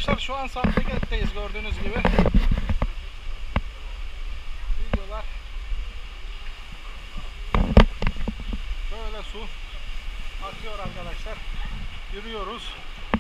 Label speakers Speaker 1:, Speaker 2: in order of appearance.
Speaker 1: arkadaşlar şu an Santeget'teyiz gördüğünüz gibi. Videolar. Böyle su akıyor arkadaşlar. Yürüyoruz.